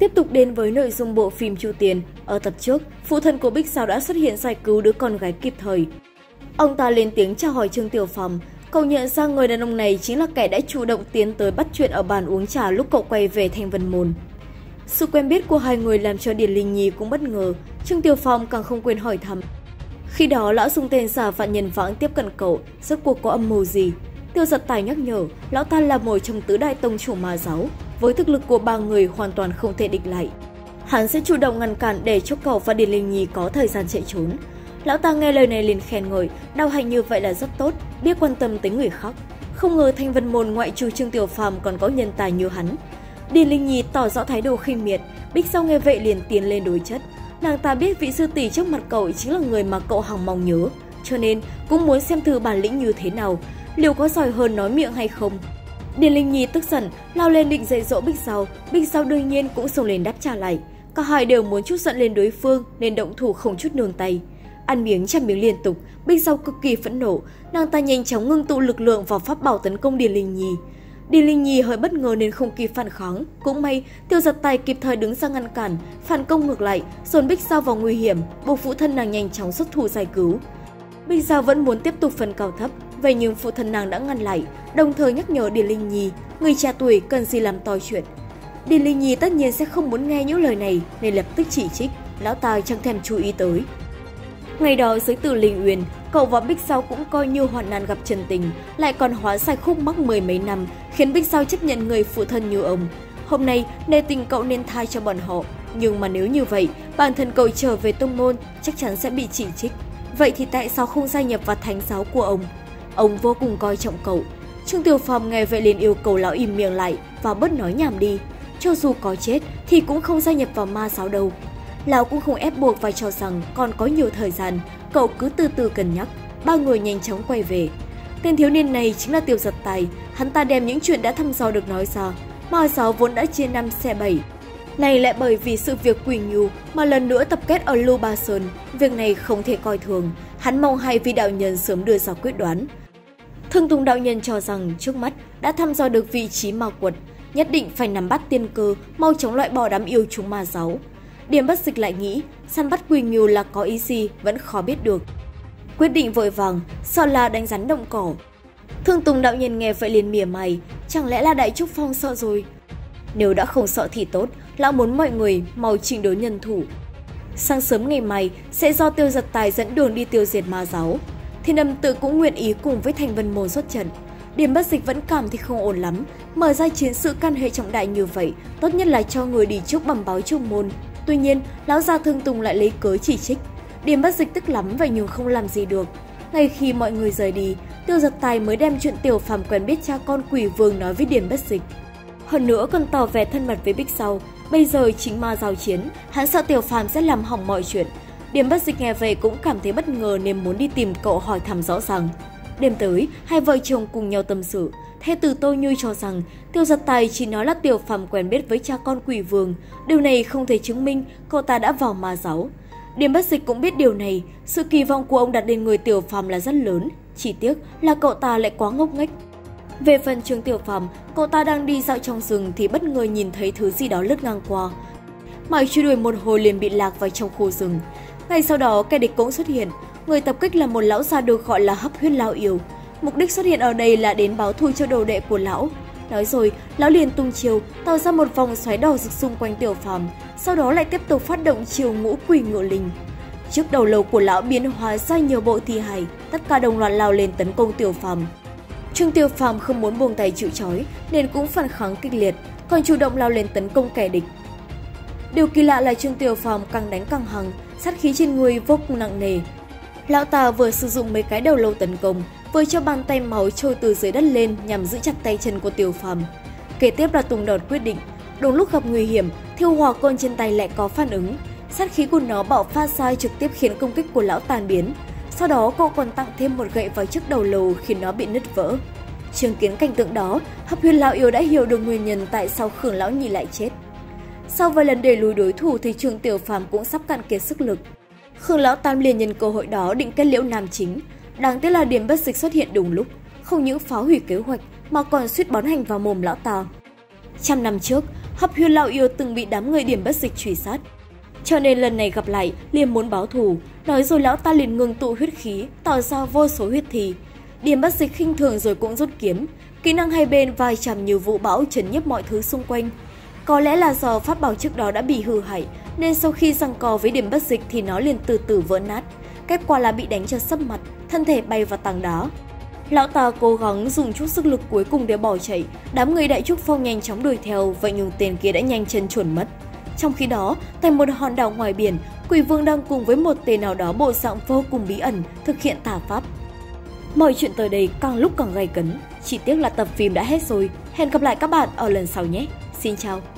Tiếp tục đến với nội dung bộ phim Chu Tiền, ở tập trước, phụ thân của Bích Sao đã xuất hiện giải cứu đứa con gái kịp thời. Ông ta lên tiếng chào hỏi Trương Tiểu Phàm, cậu nhận ra người đàn ông này chính là kẻ đã chủ động tiến tới bắt chuyện ở bàn uống trà lúc cậu quay về Thanh Vân Môn. Sự quen biết của hai người làm cho Điền Linh Nhi cũng bất ngờ, Trương Tiểu Phàm càng không quên hỏi thăm. Khi đó lão dùng tên giả Vạn Nhân Vãng tiếp cận cậu, rốt cuộc có âm mưu gì? Tiêu Giật Tài nhắc nhở, lão ta là một trong tứ đại tông chủ ma giáo, với thực lực của ba người hoàn toàn không thể địch lại. Hắn sẽ chủ động ngăn cản để cho cậu và Điền Linh Nhi có thời gian chạy trốn. Lão ta nghe lời này liền khen ngợi, đạo hạnh như vậy là rất tốt, biết quan tâm tới người khác. Không ngờ Thanh Vân Môn ngoại trừ Trương Tiểu Phàm còn có nhân tài như hắn. Điền Linh Nhi tỏ rõ thái độ khinh miệt, Bích Sao nghe vậy liền tiến lên đối chất. Nàng ta biết vị sư tỷ trước mặt cậu chính là người mà cậu hằng mong nhớ, cho nên cũng muốn xem thử bản lĩnh như thế nào, liệu có giỏi hơn nói miệng hay không. Điền Linh Nhi tức giận, lao lên định dạy dỗ Bích Sao đương nhiên cũng xông lên đáp trả lại. Cả hai đều muốn trút giận lên đối phương nên động thủ không chút nương tay. Ăn miếng chặt miếng liên tục, Bích Sao cực kỳ phẫn nộ, nàng ta nhanh chóng ngưng tụ lực lượng vào pháp bảo tấn công Điền Linh Nhi. Điền Linh Nhi hơi bất ngờ nên không kịp phản kháng, cũng may Tiêu Giật Tài kịp thời đứng ra ngăn cản, phản công ngược lại, dồn Bích Sao vào nguy hiểm, buộc phụ thân nàng nhanh chóng xuất thủ giải cứu. Bích Sao vẫn muốn tiếp tục phân cao thấp, vậy nhưng phụ thân nàng đã ngăn lại, đồng thời nhắc nhở Điền Linh Nhi, người trẻ tuổi cần gì làm to chuyện. Điền Linh Nhi tất nhiên sẽ không muốn nghe những lời này nên lập tức chỉ trích, lão ta chẳng thèm chú ý tới. Ngày đó dưới Tử Linh Uyên, cậu và Bích Sao cũng coi như hoạn nạn gặp chân tình, lại còn hóa giải khúc mắc mười mấy năm, khiến Bích Sao chấp nhận người phụ thân như ông. Hôm nay, nề tình cậu nên tha cho bọn họ, nhưng mà nếu như vậy, bản thân cậu trở về tông môn chắc chắn sẽ bị chỉ trích. Vậy thì tại sao không gia nhập vào thánh giáo của ông? Ông vô cùng coi trọng cậu. Trương Tiểu Phàm nghe vậy liền yêu cầu lão im miệng lại và bớt nói nhảm đi. Cho dù có chết thì cũng không gia nhập vào ma giáo đâu. Lão cũng không ép buộc và cho rằng còn có nhiều thời gian, cậu cứ từ từ cân nhắc. Ba người nhanh chóng quay về. Tên thiếu niên này chính là Tiêu Giật Tài, hắn ta đem những chuyện đã thăm dò được nói ra. Ma giáo vốn đã chia 5 xẻ 7. Này lại bởi vì sự việc Quỳ Ngưu mà lần nữa tập kết ở Lưu Ba Sơn, việc này không thể coi thường. Hắn mong hai vị đạo nhân sớm đưa ra quyết đoán. Thương Tùng đạo nhân cho rằng trước mắt đã thăm dò được vị trí ma quật, nhất định phải nắm bắt tiên cơ, mau chóng loại bỏ đám yêu chúng ma giáo. Điềm Bất Dịch lại nghĩ, săn bắt Quỳ Ngưu là có ý gì vẫn khó biết được. Quyết định vội vàng, sợ là đánh rắn động cỏ. Thương Tùng đạo nhân nghe vậy liền mỉa mày, chẳng lẽ là Đại Trúc Phong sợ rồi? Nếu đã không sợ thì tốt, lão muốn mọi người mau chỉnh đốn nhân thủ. Sáng sớm ngày mai sẽ do Tiêu Giật Tài dẫn đường đi tiêu diệt ma giáo. Thiên Âm Tự cũng nguyện ý cùng với Thanh Vân Môn xuất trận. Điềm Bất Dịch vẫn cảm thấy không ổn lắm, mở ra chiến sự can hệ trọng đại như vậy, tốt nhất là cho người đi trước bẩm báo trong môn. Tuy nhiên, lão gia Thương Tùng lại lấy cớ chỉ trích. Điềm Bất Dịch tức lắm vậy nhưng không làm gì được. Ngay khi mọi người rời đi, Tiêu Giật Tài mới đem chuyện Tiểu Phàm quen biết cha con Quỷ Vương nói với Điềm Bất Dịch. Hơn nữa còn tỏ vẻ thân mật với Bích Sao. Bây giờ chính ma giao chiến, hắn sợ Tiểu Phàm sẽ làm hỏng mọi chuyện. Điềm Bất Dịch nghe vậy cũng cảm thấy bất ngờ nên muốn đi tìm cậu hỏi thăm rõ ràng. Đêm tới, hai vợ chồng cùng nhau tâm sự. Thê tử Tô Như cho rằng Tiêu Giật Tài chỉ nói là Tiểu Phàm quen biết với cha con Quỷ Vương. Điều này không thể chứng minh cậu ta đã vào ma giáo. Điềm Bất Dịch cũng biết điều này, sự kỳ vọng của ông đặt lên người Tiểu Phàm là rất lớn. Chỉ tiếc là cậu ta lại quá ngốc nghếch. Về phần Trương Tiểu Phàm, cậu ta đang đi dạo trong rừng thì bất ngờ nhìn thấy thứ gì đó lướt ngang qua. Mãi truy đuổi một hồi liền bị lạc vào trong khu rừng. Ngay sau đó kẻ địch cũng xuất hiện, người tập kích là một lão già được gọi là Hấp Huyết Lão Yêu. Mục đích xuất hiện ở đây là đến báo thù cho đồ đệ của lão. Nói rồi, lão liền tung chiêu, tạo ra một vòng xoáy đỏ rực xung quanh Tiểu Phàm, sau đó lại tiếp tục phát động chiêu Ngũ Quỷ Ngự Linh. Trước đầu lâu của lão biến hóa ra nhiều bộ thi hài, tất cả đồng loạt lao lên tấn công Tiểu Phàm. Trương Tiểu Phàm không muốn buông tay chịu trói nên cũng phản kháng kịch liệt, còn chủ động lao lên tấn công kẻ địch. Điều kỳ lạ là Trương Tiểu Phàm càng đánh càng hăng, sát khí trên người vô cùng nặng nề. Lão ta vừa sử dụng mấy cái đầu lâu tấn công, vừa cho bàn tay máu trôi từ dưới đất lên nhằm giữ chặt tay chân của Tiểu Phàm. Kế tiếp là Tùng Đọt quyết định, đúng lúc gặp nguy hiểm, Thiêu Hỏa Côn trên tay lại có phản ứng, sát khí của nó bạo phát ra trực tiếp khiến công kích của lão tan biến. Sau đó cậu còn tặng thêm một gậy vào chiếc đầu lâu khiến nó bị nứt vỡ. Chứng kiến cảnh tượng đó, Hấp Huyết Lão Yêu đã hiểu được nguyên nhân tại sao Khương Lão Nhị lại chết. Sau vài lần đẩy lùi đối thủ thì Trương Tiểu Phàm cũng sắp cạn kiệt sức lực. Khương Lão Tam liền nhân cơ hội đó định kết liễu nam chính. Đáng tiếc là Điềm Bất Dịch xuất hiện đúng lúc, không những phá hủy kế hoạch mà còn suýt bón hành vào mồm lão ta. 100 năm trước, Hấp Huyết Lão Yêu từng bị đám người Điểm Bất Dịch truy sát. Cho nên lần này gặp lại, liền muốn báo thù, nói rồi lão ta liền ngừng tụ huyết khí, tạo ra vô số huyết thi. Điểm Bất Dịch khinh thường rồi cũng rút kiếm, kỹ năng hai bên vai chạm như vũ bão trấn nhiếp mọi thứ xung quanh. Có lẽ là do pháp bảo trước đó đã bị hư hại, nên sau khi giằng co với Điểm Bất Dịch thì nó liền từ từ vỡ nát. Kết quả là bị đánh cho sấp mặt, thân thể bay vào tảng đá. Lão ta cố gắng dùng chút sức lực cuối cùng để bỏ chạy, đám người Đại Trúc Phong nhanh chóng đuổi theo, vậy nhưng tên kia đã nhanh chân chuồn mất. Trong khi đó, tại một hòn đảo ngoài biển, Quỷ Vương đang cùng với một tên nào đó bộ dạng vô cùng bí ẩn thực hiện tà pháp. Mọi chuyện tới đây càng lúc càng gay cấn, chỉ tiếc là tập phim đã hết rồi. Hẹn gặp lại các bạn ở lần sau nhé. Xin chào!